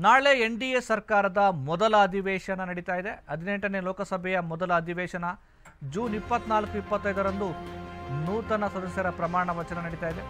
ನಾಳೆ NDA ಸರ್ಕಾರದ ಮೊದಲ ಅಧಿವೇಶನ ನಡೀತಾ ಇದೆ. 18ನೇ ಲೋಕಸಭೆಯ ಮೊದಲ ಅಧಿವೇಶನ ಜೂನ್ 24-25ರಂದು ನೂತನ ಸದಸ್ಯರ ಪ್ರಮಾಣ ವಚನ ನಡೀತಾ ಇದೆ.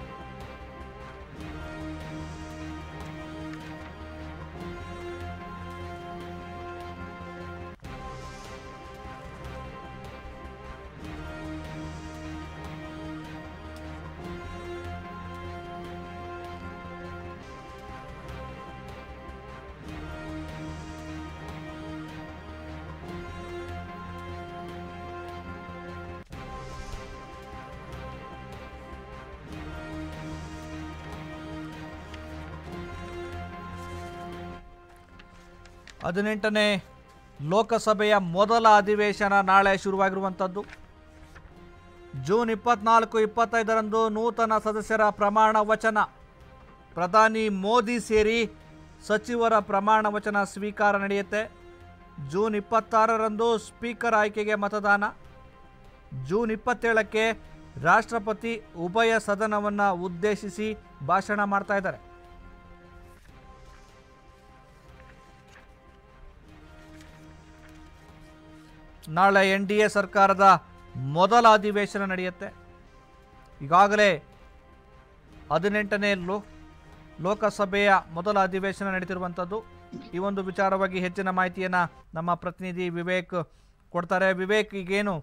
ಹದಿನೆಂಟನೇ ಲೋಕಸಭೆಯ ಮೊದಲ ಅಧಿವೇಶನ ನಾಳೆ ಶುರುವಾಗಿರುವಂಥದ್ದು. ಜೂನ್ 24-25ರಂದು ನೂತನ ಸದಸ್ಯರ ಪ್ರಮಾಣ ವಚನ. ಪ್ರಧಾನಿ ಮೋದಿ ಸೇರಿ ಸಚಿವರ ಪ್ರಮಾಣ ವಚನ ಸ್ವೀಕಾರ ನಡೆಯುತ್ತೆ. ಜೂನ್ 26ರಂದು ಸ್ಪೀಕರ್ ಆಯ್ಕೆಗೆ ಮತದಾನ. ಜೂನ್ 27ಕ್ಕೆ ರಾಷ್ಟ್ರಪತಿ ಉಭಯ ಸದನವನ್ನು ಉದ್ದೇಶಿಸಿ ಭಾಷಣ ಮಾಡ್ತಾ ಇದ್ದಾರೆ. ನಾಳೆ NDA ಸರ್ಕಾರದ ಮೊದಲ ಅಧಿವೇಶನ ನಡೆಯುತ್ತೆ. ಈಗಾಗಲೇ 18ನೇ ಲೋಕಸಭೆಯ ಮೊದಲ ಅಧಿವೇಶನ ನಡೀತಿರುವಂಥದ್ದು. ಈ ಒಂದು ವಿಚಾರವಾಗಿ ಹೆಚ್ಚಿನ ಮಾಹಿತಿಯನ್ನು ನಮ್ಮ ಪ್ರತಿನಿಧಿ ವಿವೇಕ್ ಕೊಡ್ತಾರೆ. ವಿವೇಕ್, ಈಗೇನು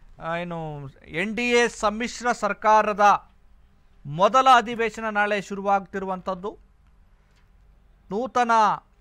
NDA ಸಮ್ಮಿಶ್ರ ಸರ್ಕಾರದ ಮೊದಲ ಅಧಿವೇಶನ ನಾಳೆ ಶುರುವಾಗ್ತಿರುವಂಥದ್ದು. ನೂತನ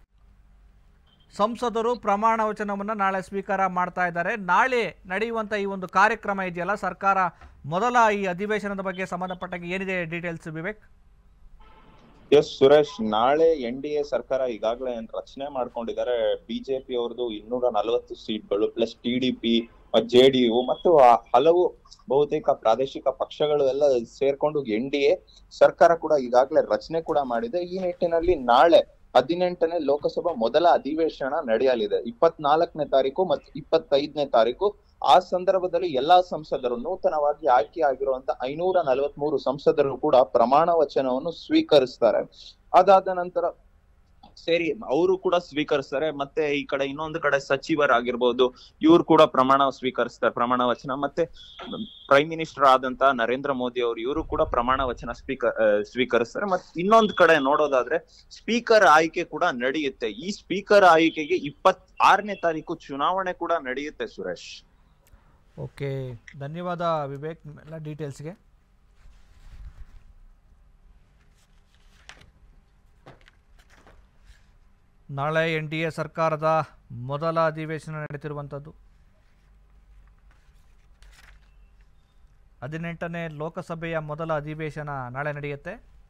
ಸಂಸದರು ಪ್ರಮಾಣ ವಚನವನ್ನು ನಾಳೆ ಸ್ವೀಕಾರ ಮಾಡ್ತಾ ಇದ್ದಾರೆ. ನಾಳೆ ನಡೆಯುವಂಥ ಈ ಒಂದು ಕಾರ್ಯಕ್ರಮ ಇದೆಯಲ್ಲ, ಸರ್ಕಾರ ಮೊದಲ ಈ ಅಧಿವೇಶನದ ಬಗ್ಗೆ ಸಂಬಂಧಪಟ್ಟಾಗ ಏನಿದೆ ಡೀಟೇಲ್ಸ್ ವಿವೇಕ್? ಎಸ್ ಸುರೇಶ್, ನಾಳೆ NDA ಸರ್ಕಾರ ಈಗಾಗಲೇ ರಚನೆ ಮಾಡ್ಕೊಂಡಿದ್ದಾರೆ. ಬಿಜೆಪಿ ಅವ್ರದ್ದು 240 ಸೀಟ್ಗಳು ಪ್ಲಸ್ TDP, JDU ಮತ್ತು ಹಲವು ಬಹುತೇಕ ಪ್ರಾದೇಶಿಕ ಪಕ್ಷಗಳು ಎಲ್ಲ ಸೇರ್ಕೊಂಡು NDA ಸರ್ಕಾರ ಕೂಡ ಈಗಾಗಲೇ ರಚನೆ ಕೂಡ ಮಾಡಿದೆ. ಈ ನಿಟ್ಟಿನಲ್ಲಿ ನಾಳೆ 18ನೇ ಲೋಕಸಭಾ ಮೊದಲ ಅಧಿವೇಶನ ನಡೆಯಲಿದೆ 24ನೇ ತಾರೀಕು ಮತ್ತು 25ನೇ ತಾರೀಕು. ಆ ಸಂದರ್ಭದಲ್ಲಿ ಎಲ್ಲಾ ಸಂಸದರು, ನೂತನವಾಗಿ ಆಯ್ಕೆ ಆಗಿರುವಂತ 543 ಸಂಸದರು ಕೂಡ ಪ್ರಮಾಣ ವಚನವನ್ನು ಸ್ವೀಕರಿಸ್ತಾರೆ. ಅದಾದ ನಂತರ ಸೇರಿ ಅವರು ಕೂಡ ಸ್ವೀಕರಿಸ್ತಾರೆ. ಮತ್ತೆ ಈ ಕಡೆ ಇನ್ನೊಂದು ಕಡೆ ಸಚಿವರಾಗಿರ್ಬೋದು, ಇವ್ರು ಕೂಡ ಪ್ರಮಾಣ ಪ್ರಮಾಣ ವಚನ. ಮತ್ತೆ ಪ್ರೈಮ್ ಮಿನಿಸ್ಟರ್ ಆದಂತ ನರೇಂದ್ರ ಮೋದಿ ಅವರು, ಇವರು ಕೂಡ ಪ್ರಮಾಣ ವಚನ ಸ್ವೀಕರಿಸ್ತಾರೆ. ಮತ್ತೆ ಇನ್ನೊಂದು ಕಡೆ ನೋಡೋದಾದ್ರೆ ಸ್ಪೀಕರ್ ಆಯ್ಕೆ ಕೂಡ ನಡೆಯುತ್ತೆ. ಈ ಸ್ಪೀಕರ್ ಆಯ್ಕೆಗೆ 26ನೇ ತಾರೀಕು ಚುನಾವಣೆ ಕೂಡ ನಡೆಯುತ್ತೆ ಸುರೇಶ್. ಓಕೆ, ಧನ್ಯವಾದ ವಿವೇಕ್ ಎಲ್ಲ ಡೀಟೇಲ್ಸ್ಗೆ. ನಾಳೆ NDA ಸರ್ಕಾರದ ಮೊದಲ ಅಧಿವೇಶನ ನಡೀತಿರುವಂಥದ್ದು. 18ನೇ ಲೋಕಸಭೆಯ ಮೊದಲ ಅಧಿವೇಶನ ನಾಳೆ ನಡೆಯುತ್ತೆ.